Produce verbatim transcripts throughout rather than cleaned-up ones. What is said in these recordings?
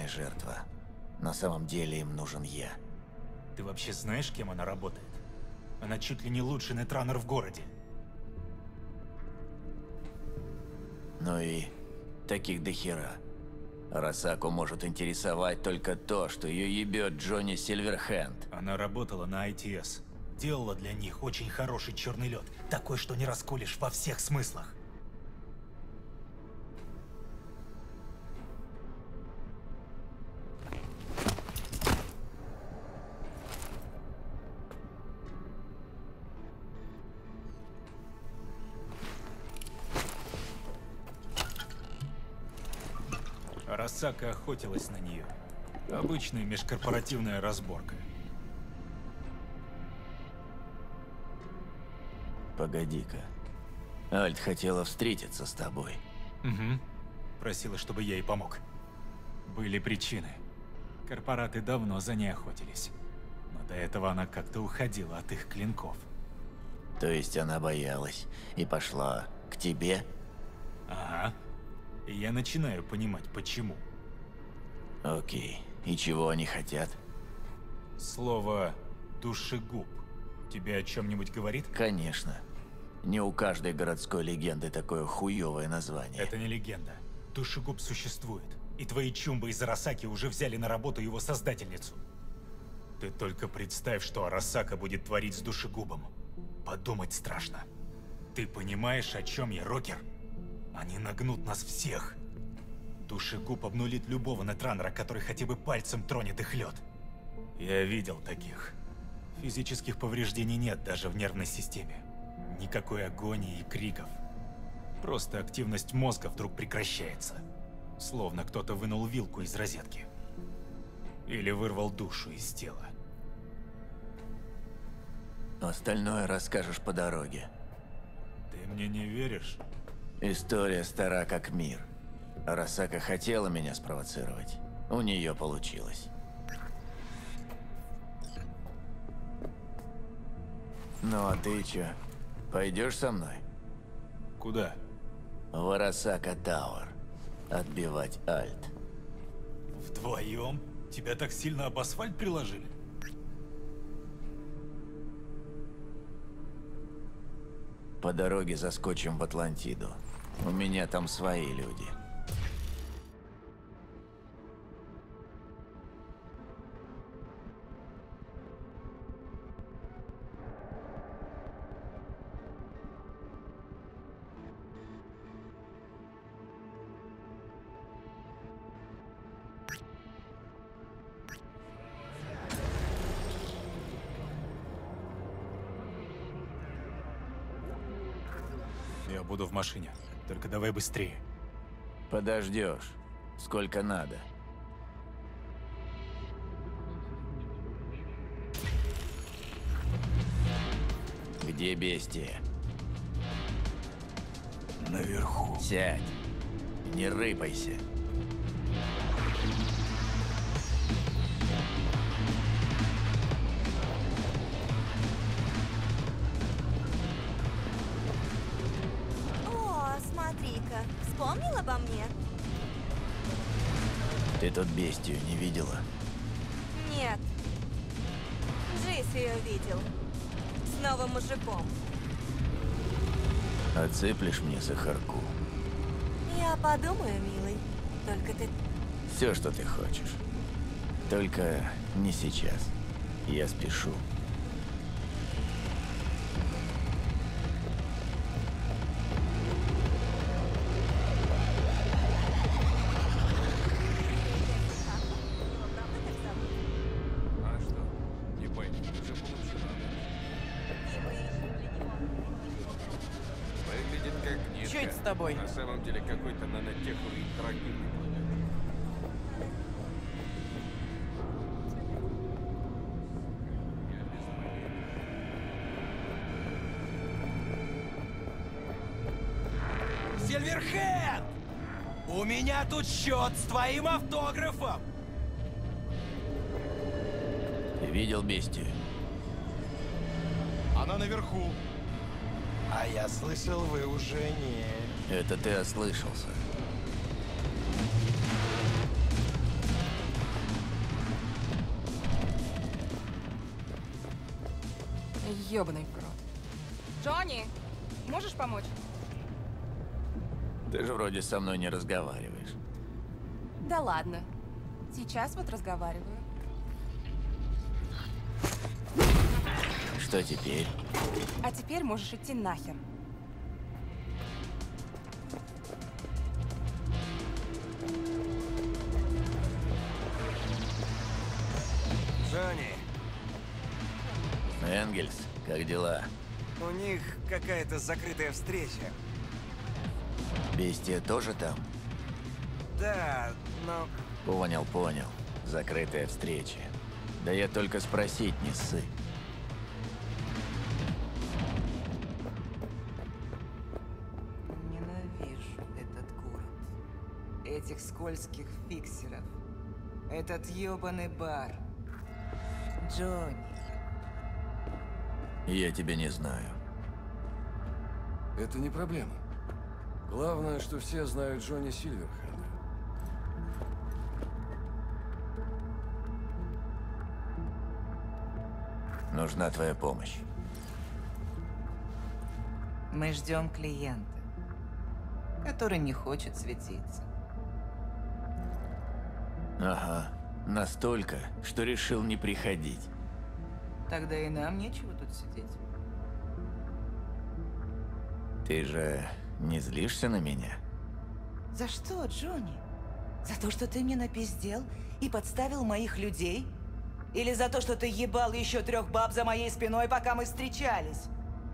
случайная жертва. На самом деле им нужен я. Ты вообще знаешь, кем она работает? Она чуть ли не лучший нетранер в городе. Ну и таких дохера. Арасаку может интересовать только то, что ее ебет Джонни Сильверхенд. Она работала на ай ти эс. Делала для них очень хороший черный лед. Такой, что не расколешь во всех смыслах. Арасака охотилась на нее. Обычная межкорпоративная разборка. Погоди-ка. Альт хотела встретиться с тобой. Угу. Просила, чтобы я ей помог. Были причины. Корпораты давно за ней охотились. Но до этого она как-то уходила от их клинков. То есть она боялась и пошла к тебе? Ага. И я начинаю понимать, почему. Окей. И чего они хотят? Слово «душегуб» тебе о чем-нибудь говорит? Конечно. Не у каждой городской легенды такое хуёвое название. Это не легенда. Душегуб существует. И твои чумбы из Арасаки уже взяли на работу его создательницу. Ты только представь, что Арасака будет творить с душегубом. Подумать страшно. Ты понимаешь, о чем я, Рокер? Они нагнут нас всех. Душегуб обнулит любого нетранера, который хотя бы пальцем тронет их лед. Я видел таких. Физических повреждений нет даже в нервной системе. Никакой агонии и криков. Просто активность мозга вдруг прекращается. Словно кто-то вынул вилку из розетки. Или вырвал душу из тела. Остальное расскажешь по дороге. Ты мне не веришь? История стара как мир. Арасака хотела меня спровоцировать. У нее получилось. Ну а ты чё? Пойдешь со мной? Куда? В Арасака Тауэр. Отбивать Альт. Вдвоем? Тебя так сильно об асфальт приложили? По дороге заскочим в Атлантиду. У меня там свои люди. Я буду в машине. Только давай быстрее. Подождешь. Сколько надо. Где бестия? Наверху. Сядь. Не рыпайся. Смотри-ка, вспомнил обо мне? Ты тут бестию не видела? Нет. Джейс ее видел. С новым мужиком. Отсыплешь мне сахарку? Я подумаю, милый. Только ты... Все, что ты хочешь. Только не сейчас. Я спешу. С тобой. На самом деле какой-то нанотеховый интерактивный планет. Сильверхенд! У меня тут счет с твоим автографом! Ты видел бестию? Она наверху. А я слышал, вы уже не... Это ты ослышался. ёбаный в рот. Джонни, можешь помочь? Ты же вроде со мной не разговариваешь. Да ладно. Сейчас вот разговариваю. Что теперь? А теперь можешь идти нахер. Джонни, Энгельс, как дела? у них какая-то закрытая встреча. Бестия тоже там? Да, но... Понял, понял. Закрытая встреча. Да я только спросить не ссы. Ненавижу этот город. Этих скользких фиксеров. Этот ёбаный бар. Джонни. Я тебя не знаю. Это не проблема. Главное, что все знают Джонни Сильверхэнда. Нужна твоя помощь. Мы ждем клиента, который не хочет светиться. Ага. Настолько, что решил не приходить. Тогда и нам нечего тут сидеть. Ты же не злишься на меня? За что, Джонни? За то, что ты мне напиздел и подставил моих людей? Или за то, что ты ебал еще трех баб за моей спиной, пока мы встречались?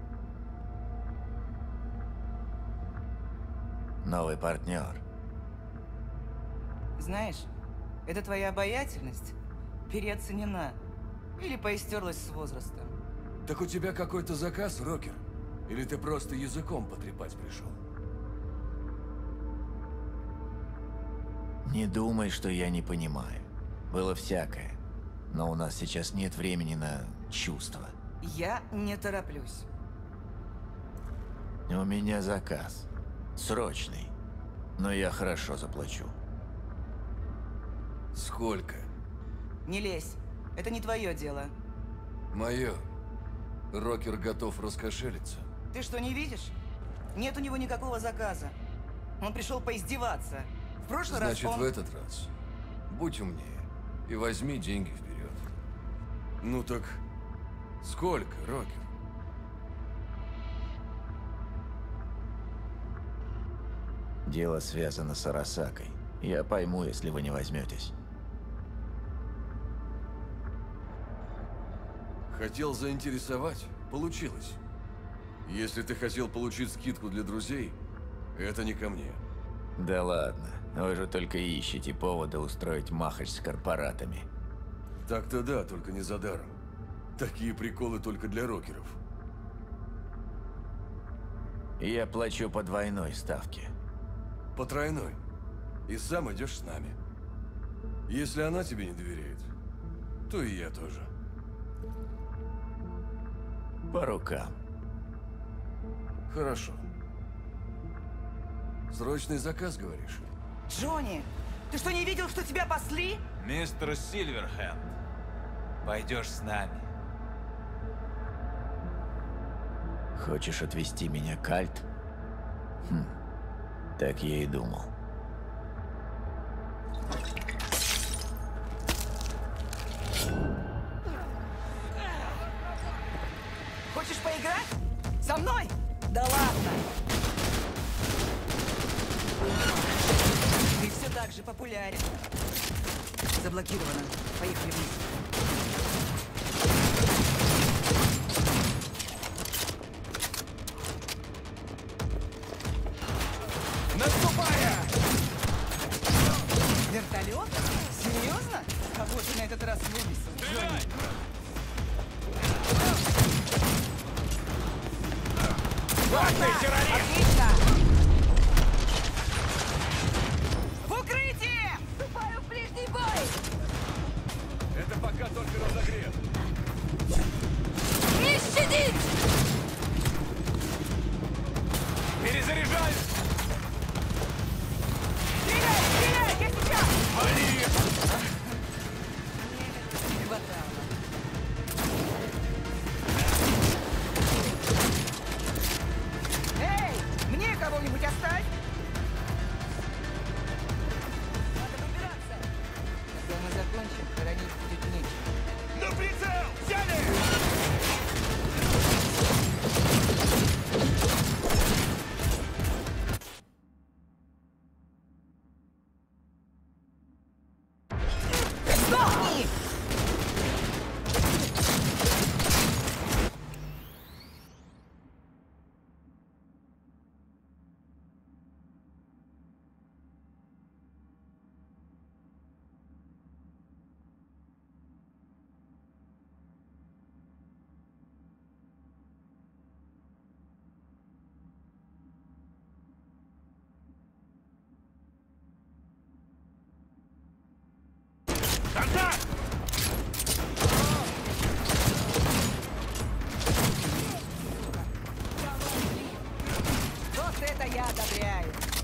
Новый партнер. Знаешь, эта твоя обаятельность переоценена. Или поистерлась с возрастом. Так у тебя какой-то заказ, Рокер? Или ты просто языком потрепать пришел? Не думай, что я не понимаю. Было всякое. Но у нас сейчас нет времени на чувства. Я не тороплюсь. У меня заказ. Срочный. Но я хорошо заплачу. Сколько? Не лезь. Это не твое дело. Мое. Рокер готов раскошелиться. Ты что, не видишь? Нет у него никакого заказа. Он пришел поиздеваться. В прошлый Значит, раз он... в этот раз будь умнее и возьми деньги вперед. Ну так, сколько, Рокер? Дело связано с Арасакой. Я пойму, если вы не возьметесь. Хотел заинтересовать? Получилось. Если ты хотел получить скидку для друзей, это не ко мне. Да ладно. Вы же только ищете повода устроить махач с корпоратами. Так-то да, только не за даром. Такие приколы только для рокеров. Я плачу по двойной ставке. По тройной. И сам идешь с нами. Если она тебе не доверяет, то и я тоже. По рукам. Хорошо. Срочный заказ, говоришь? Джонни, ты что, не видел, что тебя пасли? Мистер Сильверхэнд, пойдешь с нами. Хочешь отвезти меня к Альт? Хм. Так я и думал. Хочешь поиграть? Со мной? Да ладно. Ты все так же популярен. Заблокировано. Поехали вниз. Наступая! Вертолет? Серьезно? Кого ты на этот раз вывесил, Джонни? Отлично! В укрытие! Вступаю в ближний бой! Это пока только разогрев. Не щадить! Перезаряжаюсь! Стреляй, стреляй, я сейчас! Вали! Не хватало. закончим, хоронить будет нечего. На прицел! Взяли! Сдохни! Контакт! Вот это я одобряю.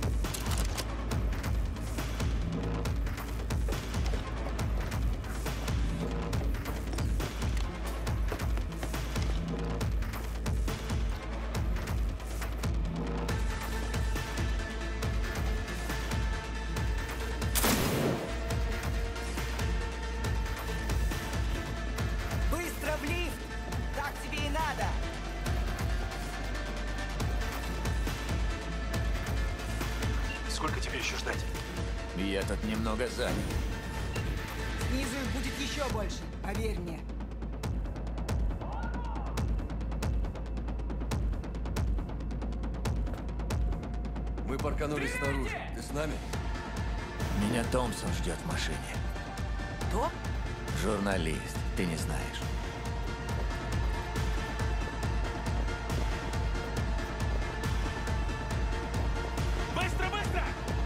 Быстро в лифт! Так тебе и надо! Сколько тебе еще ждать? Я тут немного занят. Снизу их будет еще больше, поверь мне. Мы парканулись снаружи. Ты с нами? Меня Томпсон ждет в машине. Кто? Журналист, ты не знаешь. Быстро, быстро!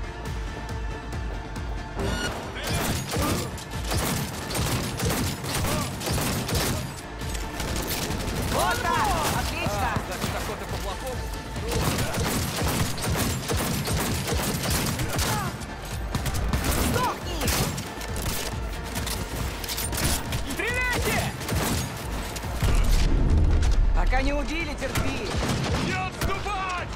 Вот так! Отлично! Значит, охота по-плохому. Сдохни! Стреляйте! Пока не убили, терпи! Не отступать!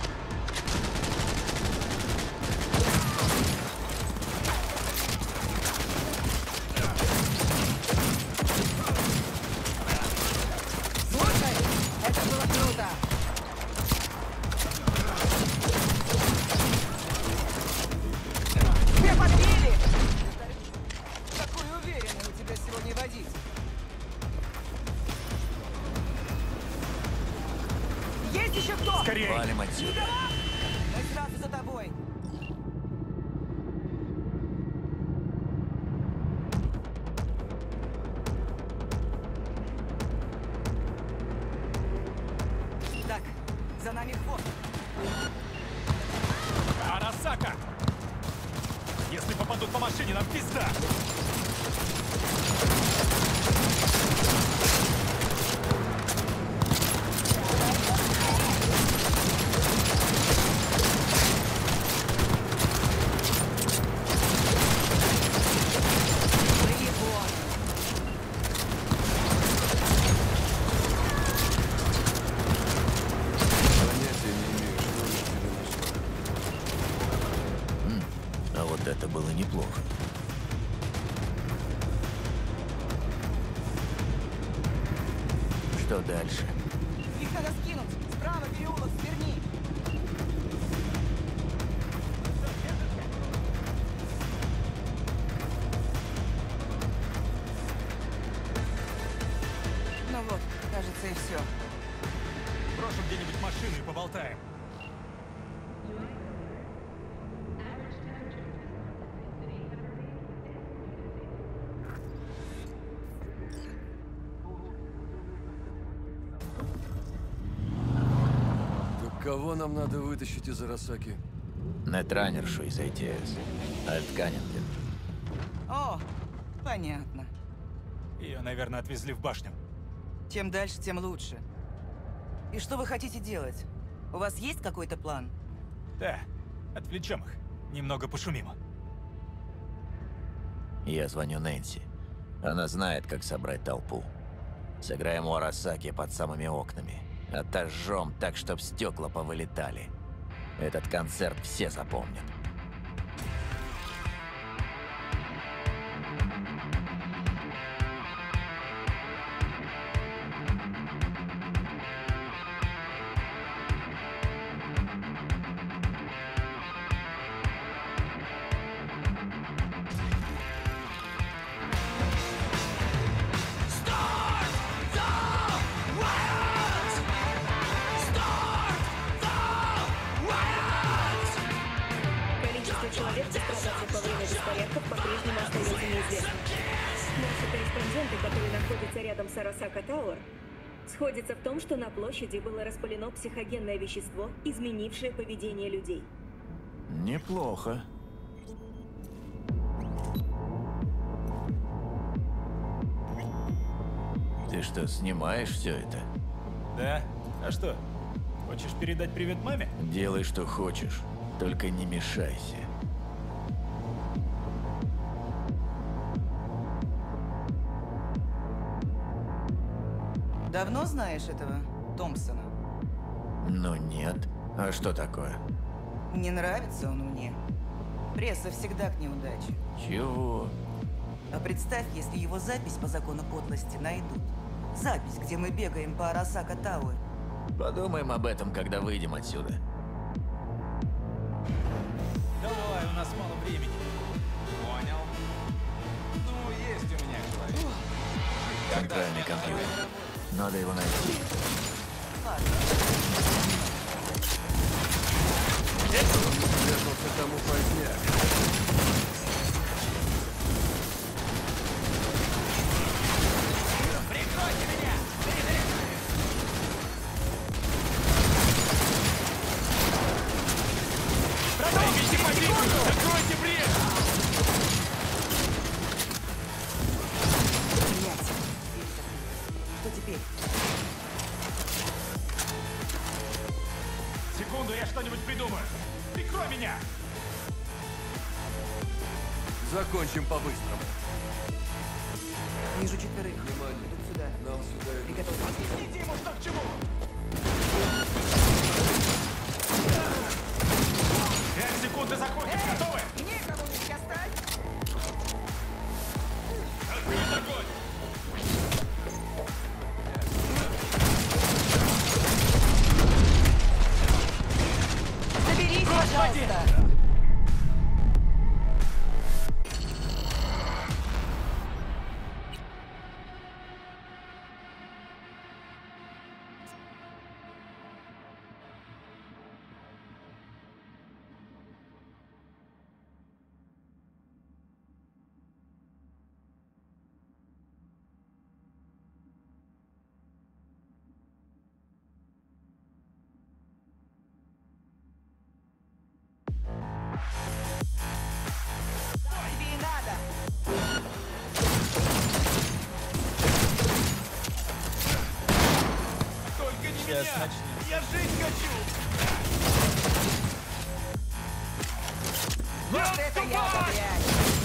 Слушай, это было круто! Тебя подбили! Какой уверенный у тебя сегодня водитель. Есть еще кто? Скорее! Валим отсюда. Мы сразу за тобой. Так, за нами хвост. Арасака! Если попадут по машине, нам пизда! Наебон. Понятия не имею, что она тебе нашла. А вот это было неплохо. Что дальше? Их надо скинуть. Справа переулок, сверни. Ну вот, кажется, и все. Брошу где-нибудь машину и поболтаем. Так кого нам надо вытащить из Арасаки? Нетранершу из эй ти эс. Альтканинген. О, понятно. Ее, наверное, отвезли в башню. Чем дальше, тем лучше. И что вы хотите делать? У вас есть какой-то план? Да, отвлечем их. Немного пошумим. Я звоню Нэнси. Она знает, как собрать толпу. Сыграем у Арасаки под самыми окнами. Отожжем так, чтоб стекла повылетали. Этот концерт все запомнят. находится рядом с Арасака Тауэр, сходится в том, что на площади было распылено психогенное вещество, изменившее поведение людей. Неплохо. Ты что, снимаешь все это? Да? А что? Хочешь передать привет маме? Делай, что хочешь, только не мешайся. Давно знаешь этого Томпсона? Ну нет. А что такое? Не нравится он мне. Пресса всегда к неудаче. Чего? А представь, если его запись по закону подлости найдут. Запись, где мы бегаем по Арасака Тауэр. Подумаем об этом, когда выйдем отсюда. Давай, у нас мало времени. Понял. Ну, есть у меня человек. Центральный компьютер. Надо его найти. Спрятался тому поздняк. Прикройте меня! Займите позицию! Закройте брешь! Блядь. Что теперь? Секунду, я что-нибудь придумаю. Прикрой меня! Закончим по-быстрому. Вижу четверых. Внимание. Идут сюда. Нам сюда идут. Приготовься. Иди ему что к чему! Пять секунд и заходим. Готовы? Некому их достать! Открыть огонь! Заберись, пожалуйста! Тебе и надо! Только не Сейчас меня! начнем. Я жить хочу! Вот это я блядь!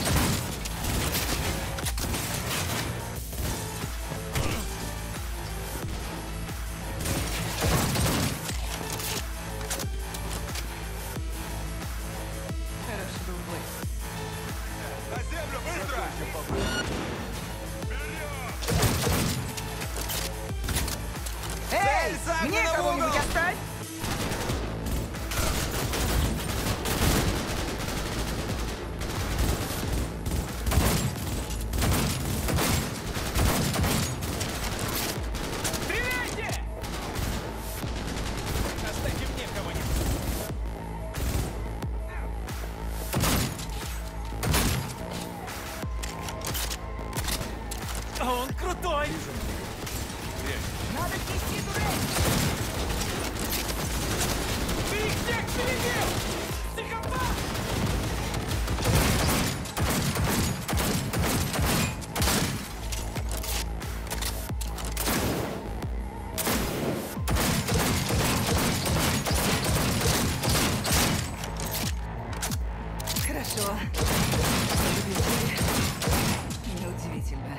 Хороший был бой. На землю, быстро! Эй! загнана Мне в кого-нибудь угол! оставь! Стреляйте! Оставьте мне кого-нибудь. Он крутой! Надо снести турель! Ты их всех перебил! Психопат! Хорошо. Неудивительно.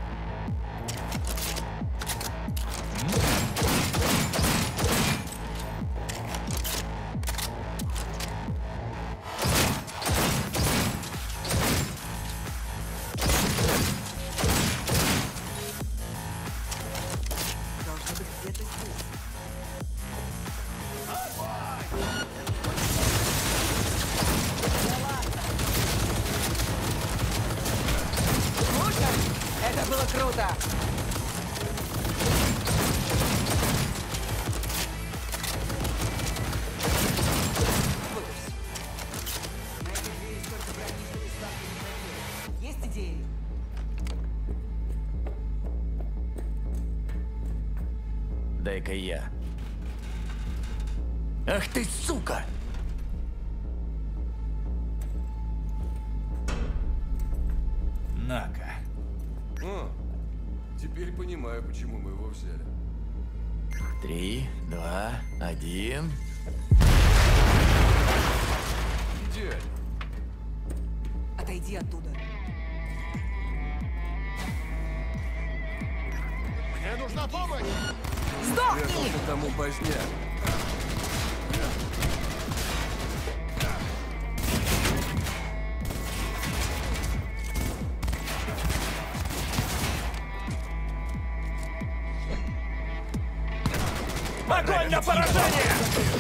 Должно быть где-то здесь. Слушай, это было круто! Выпусти. На этой двери столько брони, что без ставки не проверишь. Есть идеи? Дай-ка я. Ах ты, сука! На-ка. О, теперь понимаю, почему мы его взяли. Три, два, один. Идеально. Отойди оттуда. Мне нужна помощь! Сдохни! Прятался тому поздняк. Огонь на поражение!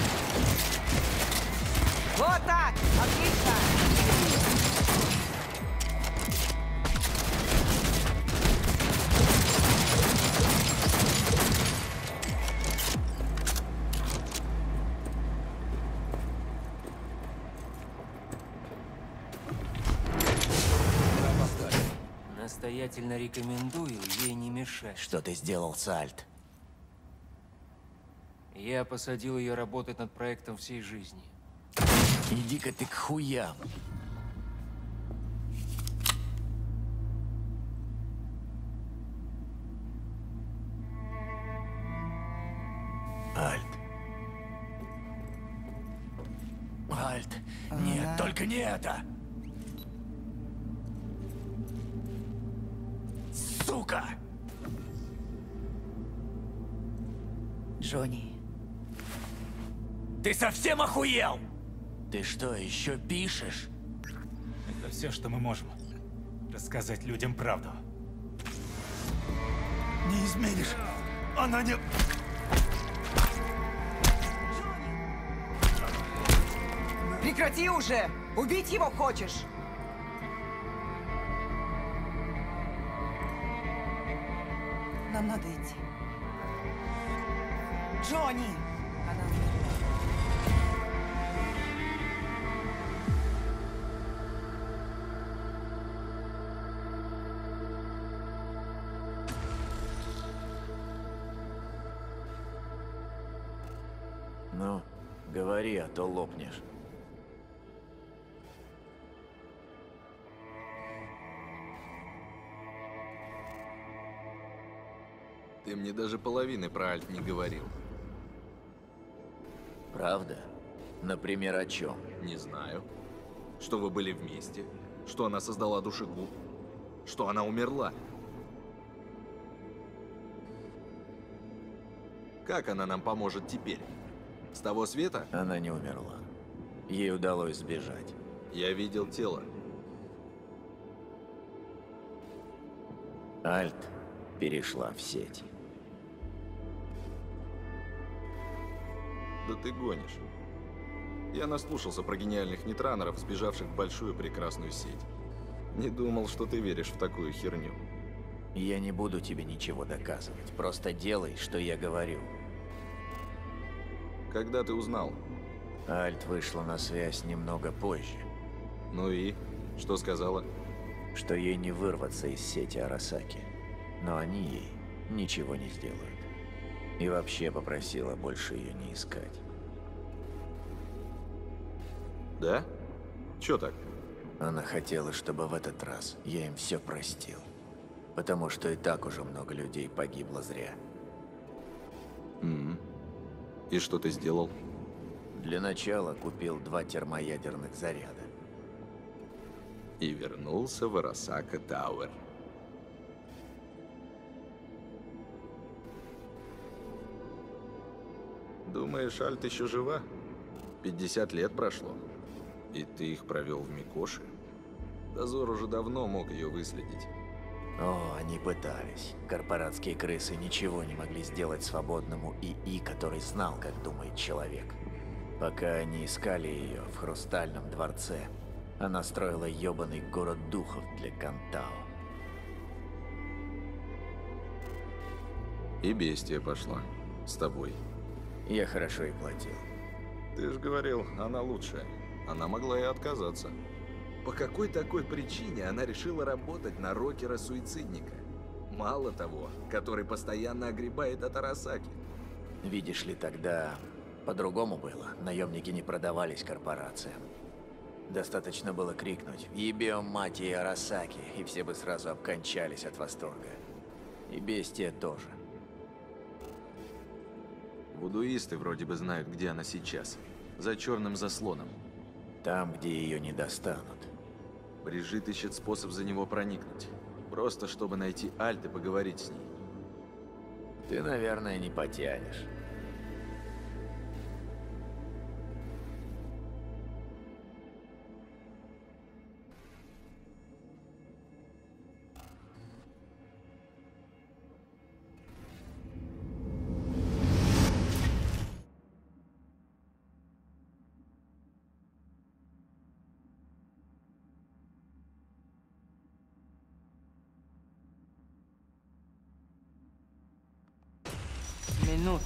Вот так! Отлично! Настоятельно рекомендую ей не мешать. Что ты сделал, Сальт? Я посадил ее работать над проектом всей жизни. Иди-ка ты к хуям. Альт. Альт. Нет, только не это. Сука! Джонни. Ты совсем охуел? Ты что, еще пишешь? Это все, что мы можем. Рассказать людям правду. Не изменишь. Она не... Прекрати уже! Убить его хочешь? Нам надо идти. Джонни! Она умерла. Ну, говори, а то лопнешь. Ты мне даже половины про Альт не говорил. Правда? Например, о чем? Не знаю. Что вы были вместе, что она создала душегуб, что она умерла. Как она нам поможет теперь? С того света? Она не умерла. Ей удалось сбежать. Я видел тело. Альт перешла в сеть. Да ты гонишь. Я наслушался про гениальных нетранеров, сбежавших в большую прекрасную сеть. Не думал, что ты веришь в такую херню. Я не буду тебе ничего доказывать. Просто делай, что я говорю. Когда ты узнал? Альт вышла на связь немного позже. Ну и? Что сказала? Что ей не вырваться из сети Арасаки. Но они ей ничего не сделают. И вообще попросила больше ее не искать. Да? Чё так? Она хотела, чтобы в этот раз я им все простил. Потому что и так уже много людей погибло зря. Mm-hmm. И что ты сделал? Для начала купил два термоядерных заряда. И вернулся в Арасака Тауэр. Думаешь, Альт еще жива? пятьдесят лет прошло. И ты их провел в Микоши? Дозор уже давно мог ее выследить. О, они пытались. Корпоратские крысы ничего не могли сделать свободному ИИ, который знал, как думает человек. Пока они искали ее в Хрустальном дворце, она строила ёбаный город духов для Кантао. И бестия пошла. С тобой. Я хорошо и платил. Ты же говорил, она лучшая. Она могла и отказаться. По какой такой причине она решила работать на рокера-суицидника? Мало того, который постоянно огребает от Арасаки. Видишь ли, тогда по-другому было. Наемники не продавались корпорациям. Достаточно было крикнуть «Ебем, мать и Арасаки», и все бы сразу обкончались от восторга. И бестия тоже. Вудуисты вроде бы знают, где она сейчас. За черным заслоном. Там, где ее не достанут. Брижит ищет способ за него проникнуть. Просто чтобы найти Альт и поговорить с ней. Ты, наверное, не потянешь. Минуту.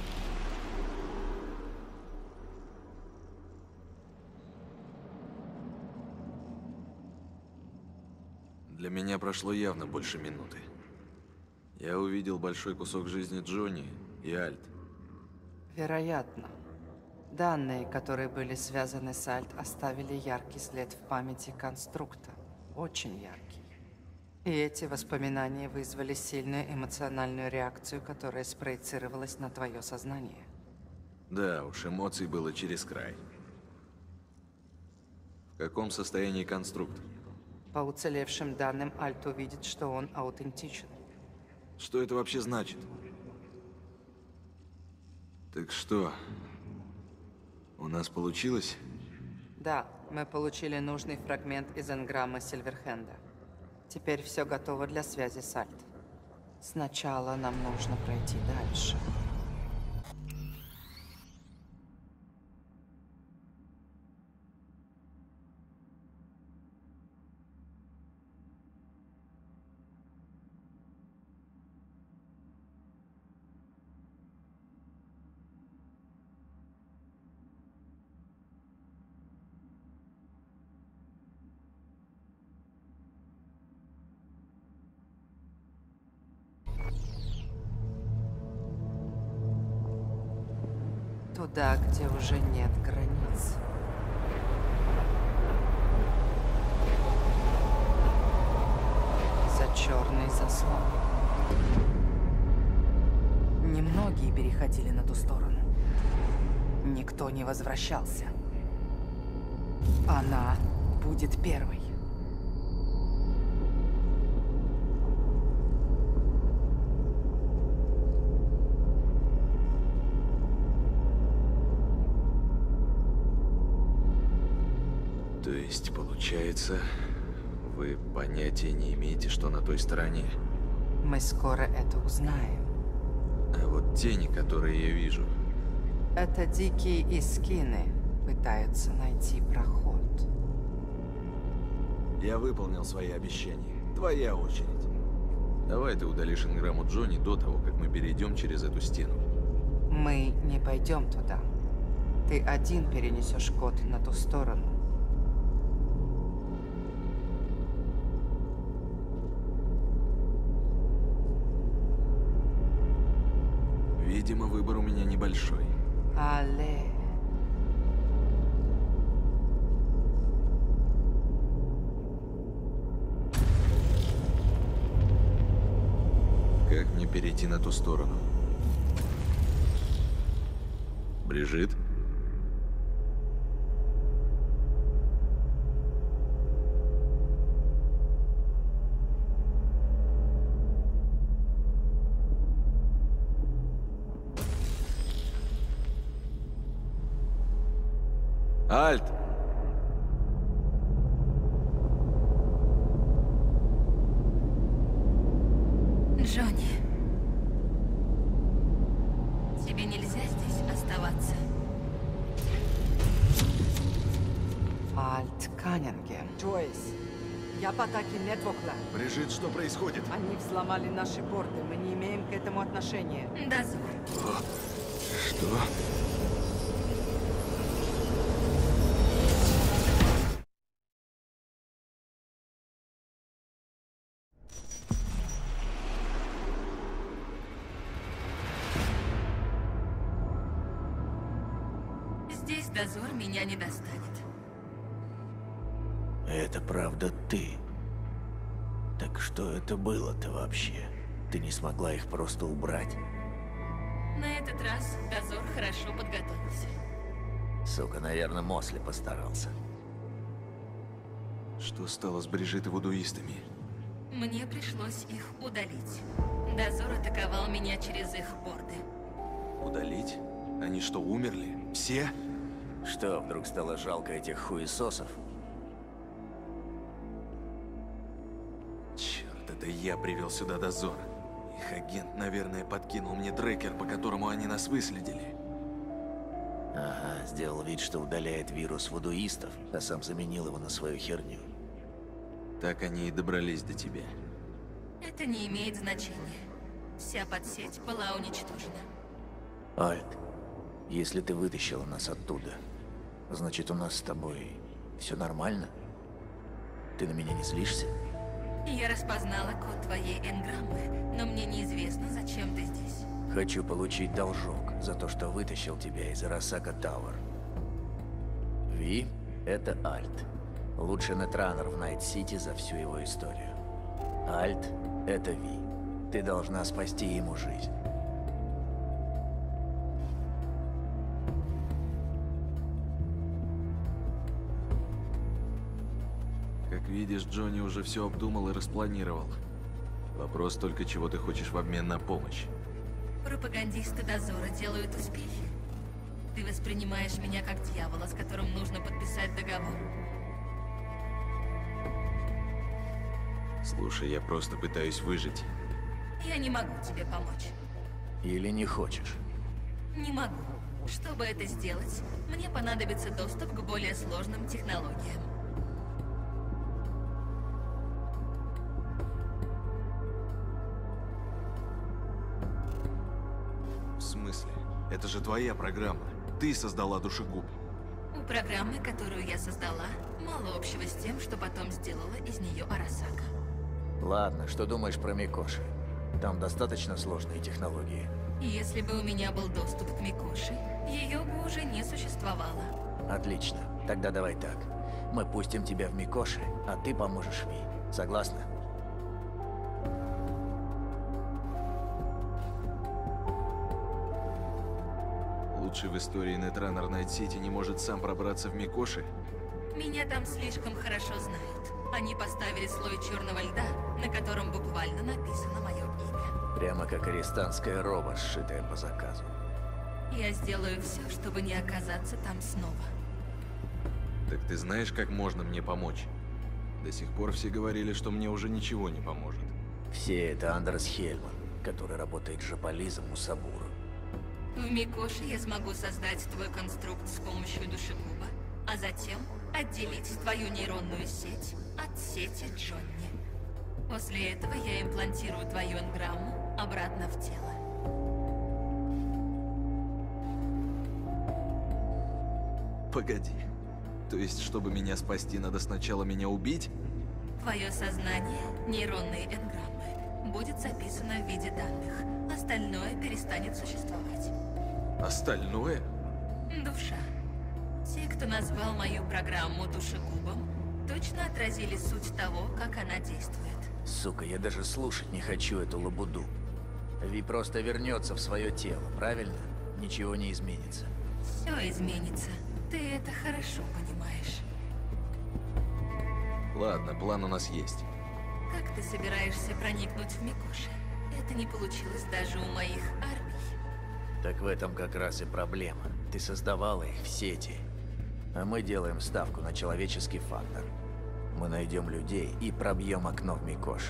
Для меня прошло явно больше минуты. Я увидел большой кусок жизни Джонни и Альт. Вероятно. Данные, которые были связаны с Альт, оставили яркий след в памяти конструкта. Очень яркий. И эти воспоминания вызвали сильную эмоциональную реакцию, которая спроецировалась на твое сознание. Да уж, эмоций было через край. В каком состоянии конструкт? По уцелевшим данным, Альт увидит, что он аутентичен. Что это вообще значит? Так что, у нас получилось? Да, мы получили нужный фрагмент из энграммы Сильверхенда. Теперь все готово для связи с Альт. Сначала нам нужно пройти дальше. Туда, где уже нет границ. За черный заслон. Немногие переходили на ту сторону. Никто не возвращался. Она будет первой. То есть, получается, вы понятия не имеете, что на той стороне? Мы скоро это узнаем. А вот тени, которые я вижу... Это дикие искины пытаются найти проход. Я выполнил свои обещания. Твоя очередь. Давай ты удалишь энграмму Джонни до того, как мы перейдем через эту стену. Мы не пойдем туда. Ты один перенесешь код на ту сторону. Видимо, выбор у меня небольшой. Але. Как мне перейти на ту сторону? Брижит? Альт! Джонни, тебе нельзя здесь оставаться. Альт Каннингем. Джойс, я по атаке Нетвокла. Брижит, что происходит? Они взломали наши порты. Мы не имеем к этому отношения. Дозор. Что? Здесь дозор меня не достанет. Это правда ты. Так что это было-то вообще? Ты не смогла их просто убрать? На этот раз дозор хорошо подготовился. Сука, наверное, Мосли постарался. Что стало с Брижит и вудуистами? Мне пришлось их удалить. Дозор атаковал меня через их борды. Удалить? Они что, умерли? Все? Что, вдруг стало жалко этих хуесосов? Черт, это я привел сюда дозор. Их агент, наверное, подкинул мне трекер, по которому они нас выследили. Ага, сделал вид, что удаляет вирус вудуистов, а сам заменил его на свою херню. Так они и добрались до тебя. Это не имеет значения. Вся подсеть была уничтожена. Альт, если ты вытащила нас оттуда, значит, у нас с тобой все нормально? Ты на меня не злишься? Я распознала код твоей энграммы, но мне неизвестно, зачем ты здесь. Хочу получить должок за то, что вытащил тебя из Арасака Тауэр. Ви — это Альт. Лучший нетранер в Найт-Сити за всю его историю. Альт — это Ви. Ты должна спасти ему жизнь. Как видишь, Джонни уже все обдумал и распланировал. Вопрос только, чего ты хочешь в обмен на помощь. Пропагандисты дозора делают успехи. Ты воспринимаешь меня как дьявола, с которым нужно подписать договор? Слушай, я просто пытаюсь выжить. Я не могу тебе помочь. Или не хочешь? Не могу. Чтобы это сделать, мне понадобится доступ к более сложным технологиям. В смысле? Это же твоя программа. Ты создала душегуб. У программы, которую я создала, мало общего с тем, что потом сделала из нее Арасака. Ладно, что думаешь про Микоши? Там достаточно сложные технологии. Если бы у меня был доступ к Микоши, ее бы уже не существовало. Отлично. Тогда давай так. Мы пустим тебя в Микоши, а ты поможешь Ви. Согласна? Лучший в истории нетранер Найт-Сити не может сам пробраться в Микоши? Меня там слишком хорошо знают. Они поставили слой черного льда, на котором буквально написано мое имя. Прямо как арестантская роба, сшитая по заказу. Я сделаю все, чтобы не оказаться там снова. Так ты знаешь, как можно мне помочь? До сих пор все говорили, что мне уже ничего не поможет. Все это Андерс Хельман, который работает жополизом у Сабуру. В Микоши я смогу создать твой конструкт с помощью душегуба, а затем отделить твою нейронную сеть от сети Джонни. После этого я имплантирую твою энграмму обратно в тело. Погоди. То есть, чтобы меня спасти, надо сначала меня убить? Твое сознание, нейронные энграммы, будет записано в виде данных. Остальное перестанет существовать. Остальное? Душа. Те, кто назвал мою программу душегубом, точно отразили суть того, как она действует. Сука, я даже слушать не хочу эту лабуду. Ви просто вернется в свое тело, правильно? Ничего не изменится. Все изменится. Ты это хорошо понимаешь. Ладно, план у нас есть. Как ты собираешься проникнуть в Микоши? Это не получилось даже у моих армий. Так в этом как раз и проблема. Ты создавала их в сети. А мы делаем ставку на человеческий фактор. Мы найдем людей и пробьем окно в Микоши.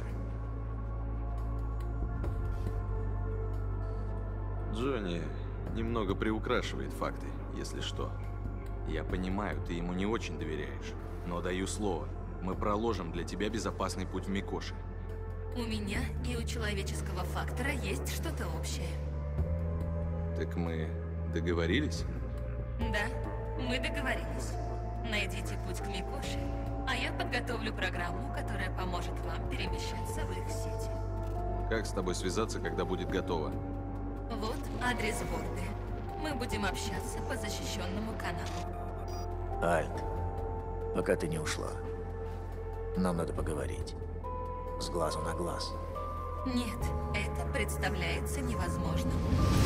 Джонни немного приукрашивает факты, если что. Я понимаю, ты ему не очень доверяешь, но даю слово, мы проложим для тебя безопасный путь в Микоши. У меня и у человеческого фактора есть что-то общее. Так мы договорились? Да, мы договорились. Найдите путь к Микоши, а я подготовлю программу, которая поможет вам перемещаться в их сети. Как с тобой связаться, когда будет готово? Вот адрес борды. Мы будем общаться по защищенному каналу. Альт, пока ты не ушла, нам надо поговорить. С глазу на глаз. Нет, это представляется невозможным.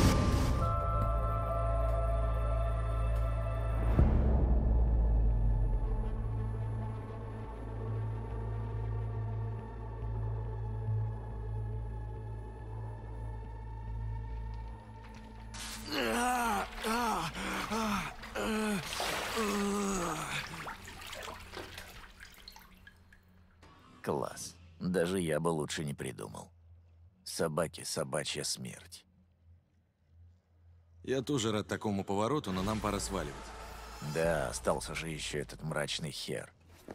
Класс. Даже я бы лучше не придумал. Собаки, собачья смерть. Я тоже рад такому повороту, но нам пора сваливать. Да, остался же еще этот мрачный хер.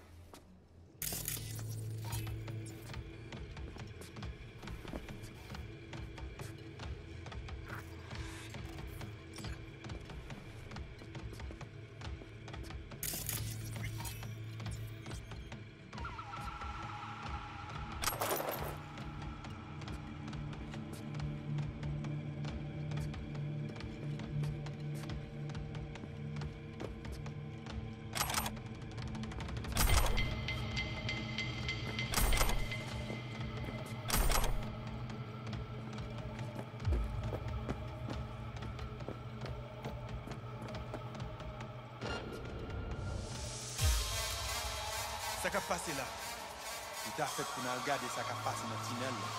Ça qu'a passé là. Il t'a fait pour nous regarder ça qu'a passé dans le tunnel là.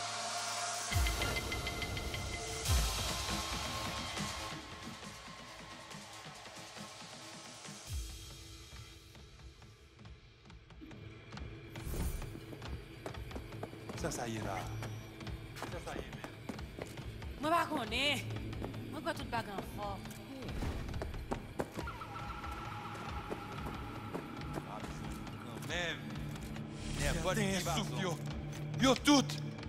Ça, ça y est là. Ça, ça y est, mais. Moi, pas connais. Moi, pas tout bagarre fort. Même. N'importe qui va souffle, yo. Yo, tout.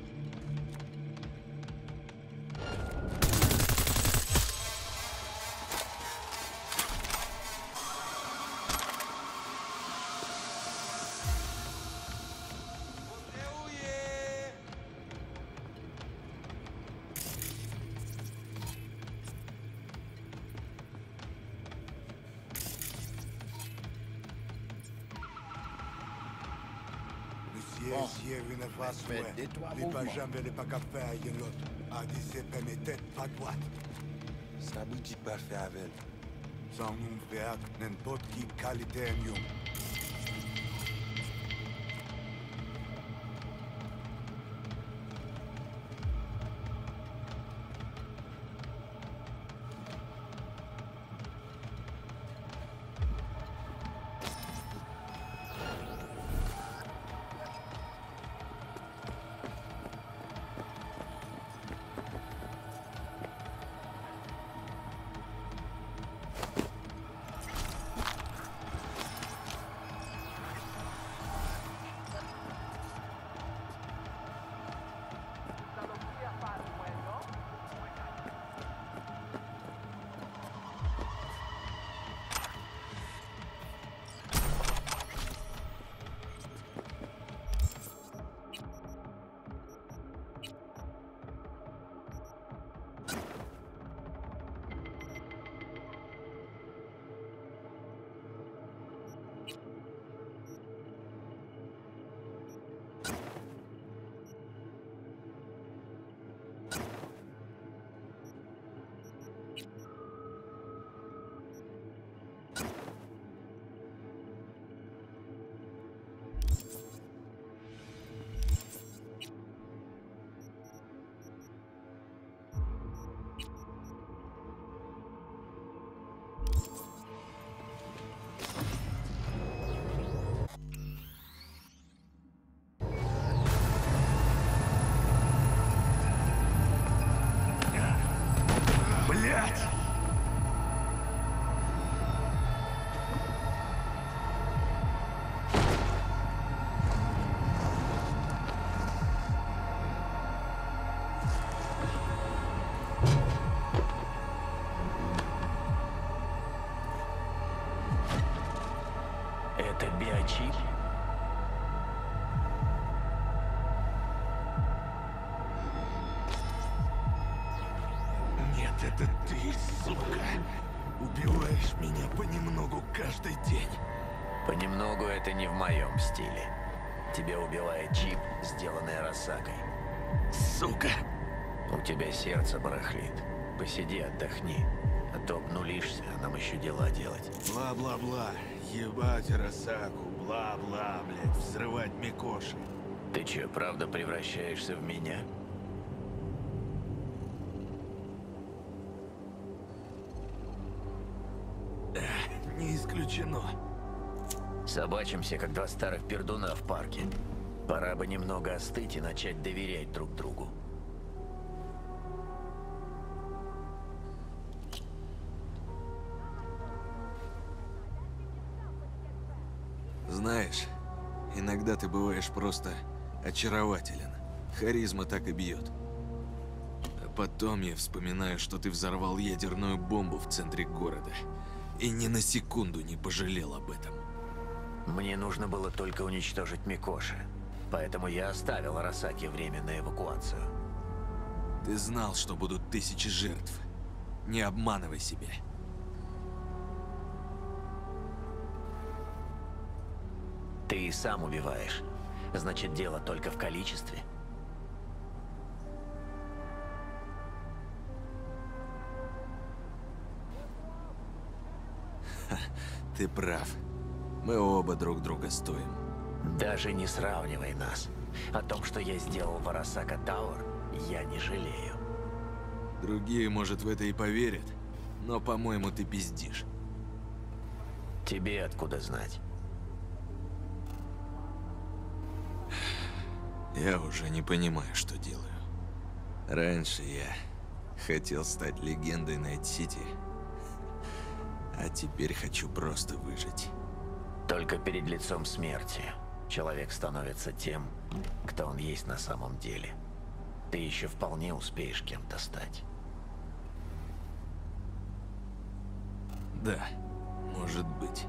Bon, une face ouais. Les pas jamais les pas qu'à faire une l'autre. A dit c'est pas mes têtes pas droite. Ça boutique pas fait avec. Sans nous faire n'importe qui qualité un lion. Это биочип? Нет, это ты, сука! Убиваешь меня понемногу каждый день. Понемногу это не в моем стиле. Тебя убивает чип, сделанный Арасакой. Сука! У тебя сердце барахлит. Посиди, отдохни. А то обнулишься, а нам еще дела делать. Бла-бла-бла. Ебать Арасаку. Бла-бла, блядь. Взрывать Микоши. Ты че, правда превращаешься в меня? Не исключено. Собачимся, как два старых пердуна в парке. Пора бы немного остыть и начать доверять друг другу. Знаешь, иногда ты бываешь просто очарователен. Харизма так и бьет. А потом я вспоминаю, что ты взорвал ядерную бомбу в центре города. И ни на секунду не пожалел об этом. Мне нужно было только уничтожить Микоши. Поэтому я оставил Арасаки время на эвакуацию. Ты знал, что будут тысячи жертв. Не обманывай себя. Ты и сам убиваешь. Значит, дело только в количестве. Ха, ты прав. Мы оба друг друга стоим. Даже не сравнивай нас. О том, что я сделал в Арасака Тауэр, я не жалею. Другие, может, в это и поверят, но, по-моему, ты пиздишь. Тебе откуда знать? Я уже не понимаю, что делаю. Раньше я хотел стать легендой Найт-Сити, а теперь хочу просто выжить. Только перед лицом смерти человек становится тем, кто он есть на самом деле. Ты еще вполне успеешь кем-то стать. Да, может быть.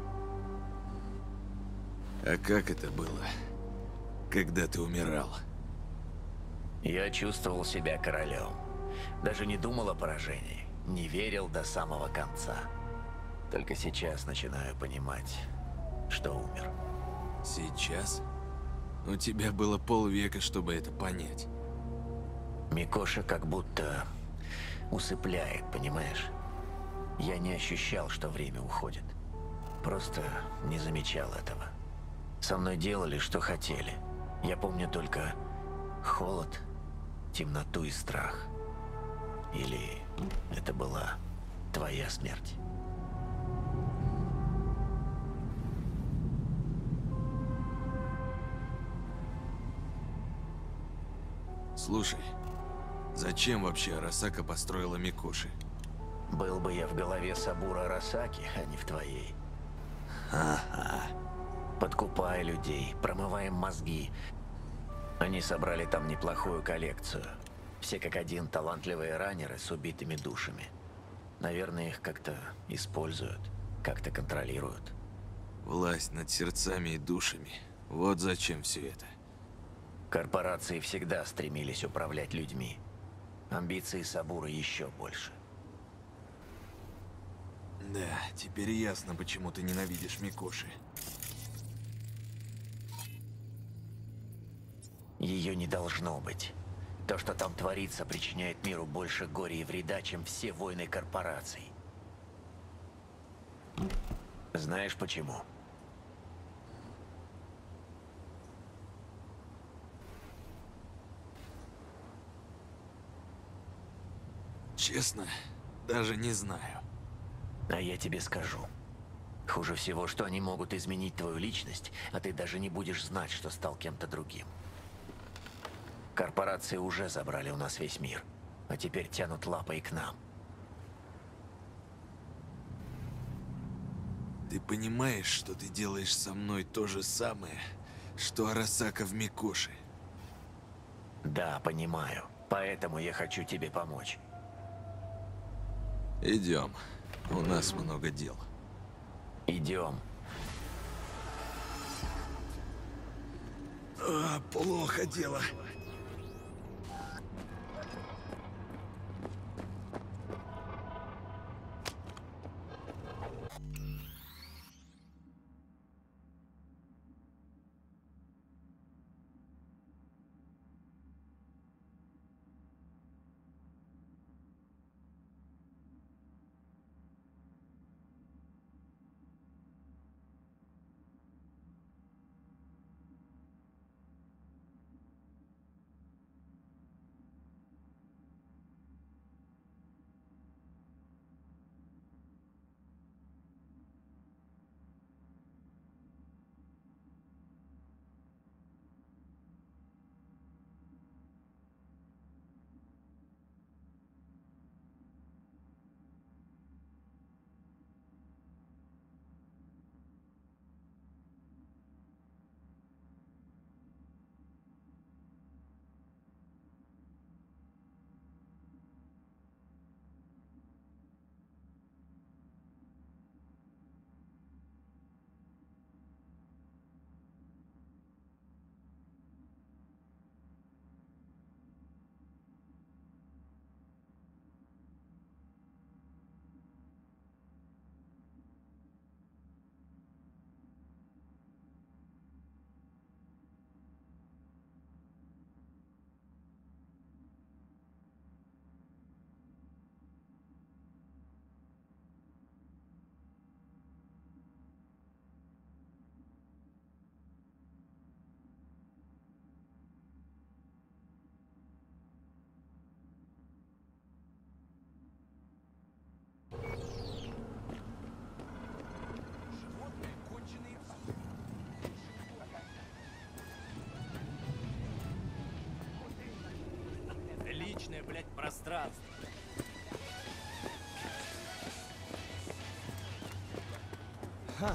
А как это было, когда ты умирал? Я чувствовал себя королем. Даже не думал о поражении. Не верил до самого конца. Только сейчас начинаю понимать, что умер. Сейчас? У тебя было полвека, чтобы это понять. Микоши как будто усыпляет, понимаешь? Я не ощущал, что время уходит. Просто не замечал этого. Со мной делали, что хотели. Я помню только холод, темноту и страх. Или это была твоя смерть? Слушай, зачем вообще Арасака построила Микоши? Был бы я в голове Сабура Арасаки, а не в твоей. Ха-ха. Подкупая людей, промываем мозги. Они собрали там неплохую коллекцию. Все как один талантливые раннеры с убитыми душами. Наверное, их как-то используют, как-то контролируют. Власть над сердцами и душами. Вот зачем все это. Корпорации всегда стремились управлять людьми. Амбиции Сабура еще больше. Да, теперь ясно, почему ты ненавидишь Микоши. Ее не должно быть. То, что там творится, причиняет миру больше горя и вреда, чем все войны корпораций. Знаешь почему? Честно, даже не знаю. А я тебе скажу. Хуже всего, что они могут изменить твою личность, а ты даже не будешь знать, что стал кем-то другим. Корпорации уже забрали у нас весь мир, а теперь тянут лапой к нам. Ты понимаешь, что ты делаешь со мной то же самое, что Арасака в Микоши? Да, понимаю. Поэтому я хочу тебе помочь. Идем. У нас много дел. Идем. А, плохо дело. личное, блядь, пространство. Ха.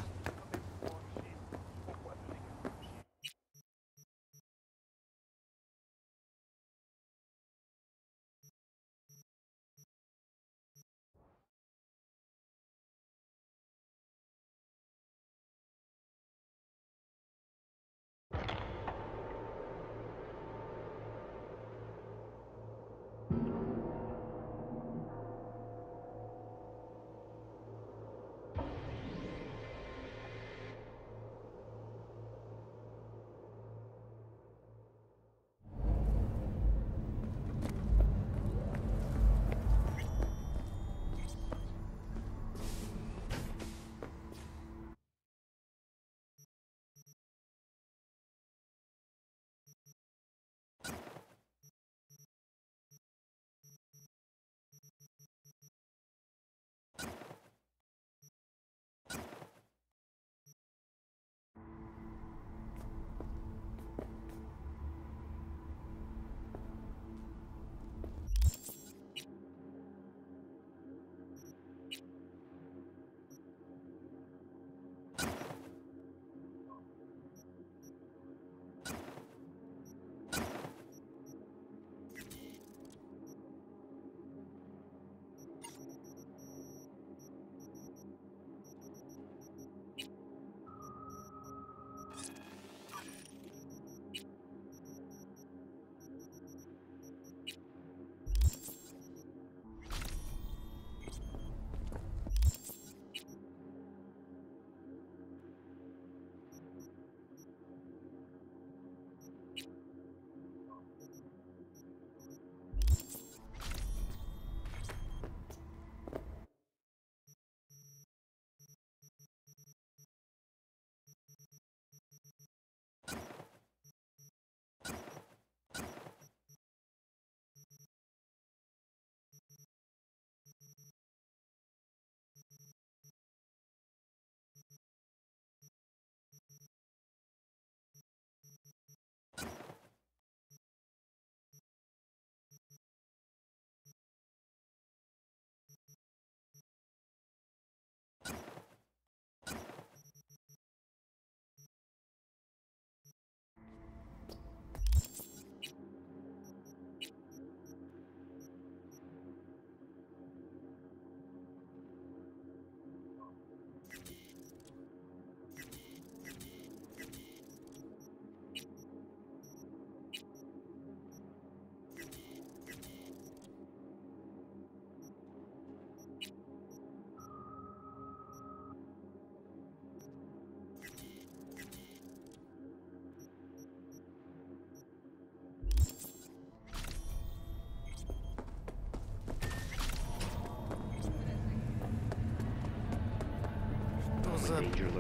За...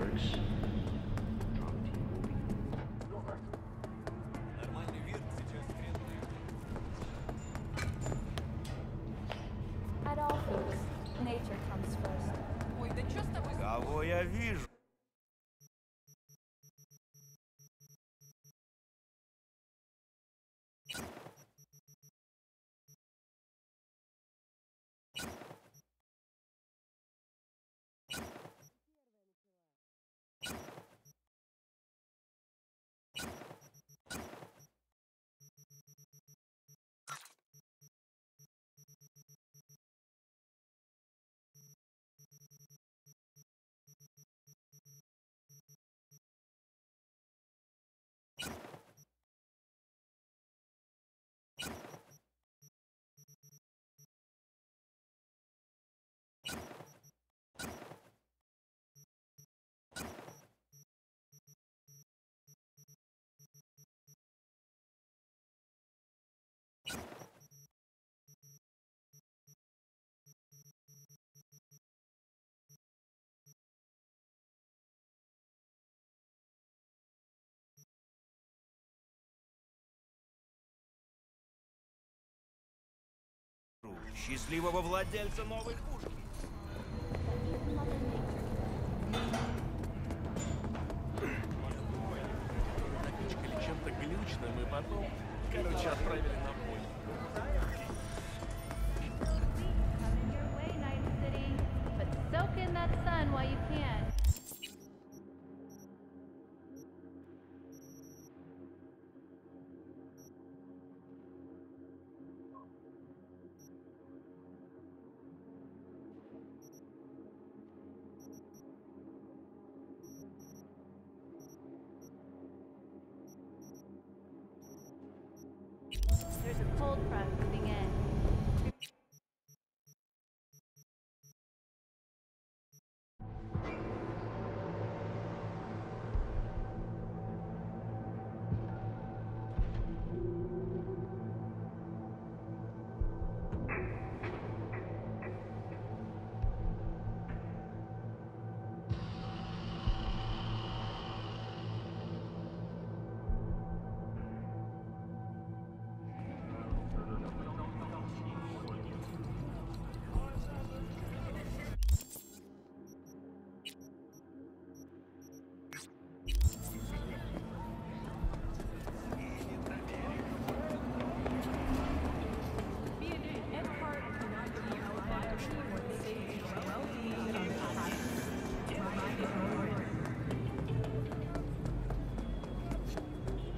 Нормальный вир сейчас крепкий. At all things, nature comes first. Ой, да чё с тобой? Кого я вижу? Счастливого владельца новой пушки. Напичкали чем-то глючным и потом, короче, отправили на бой. there's a cold front moving in.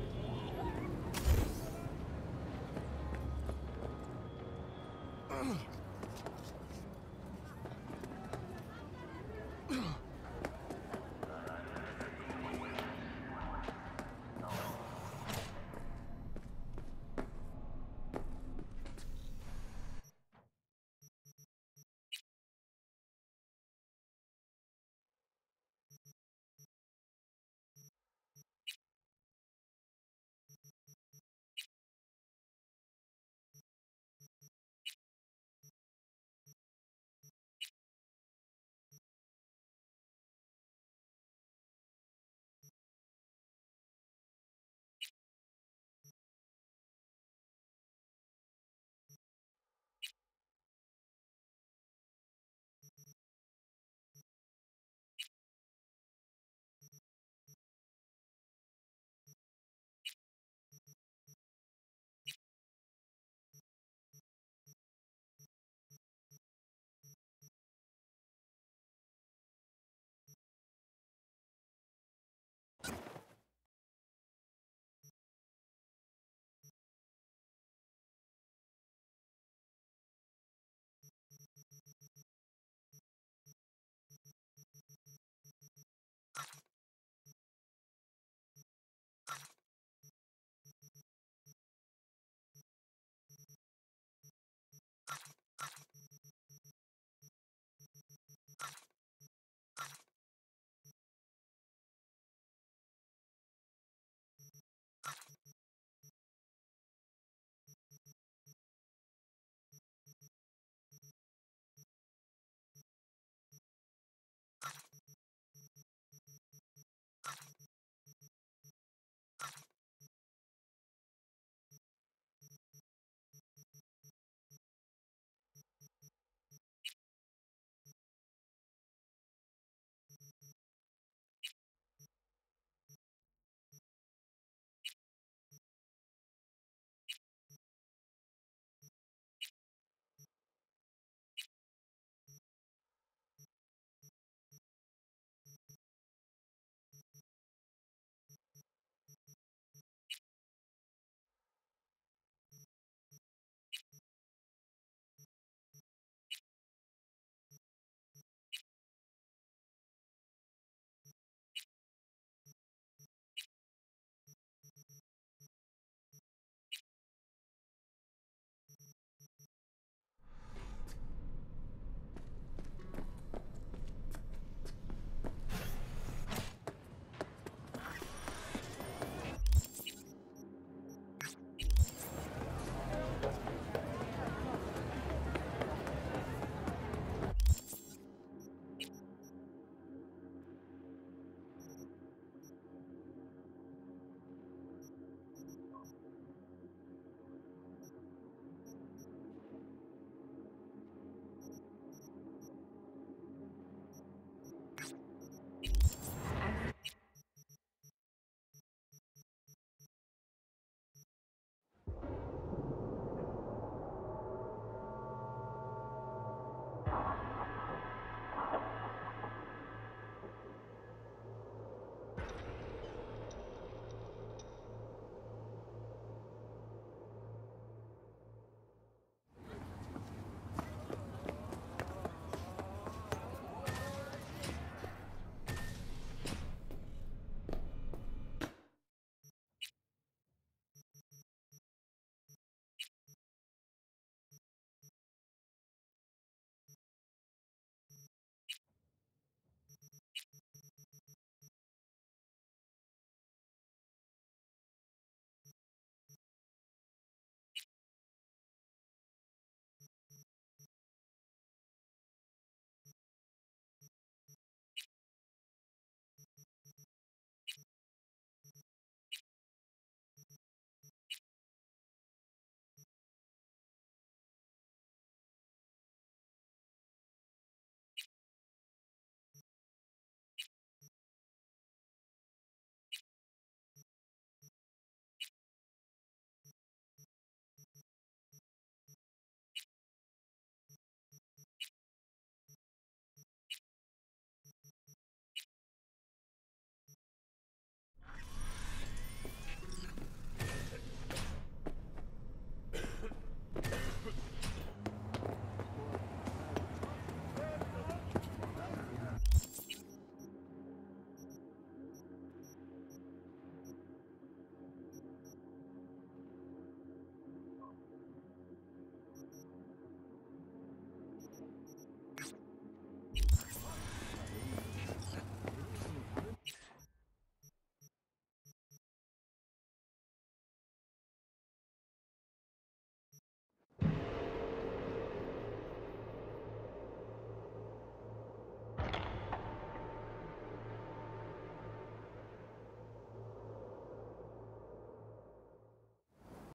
Ugh.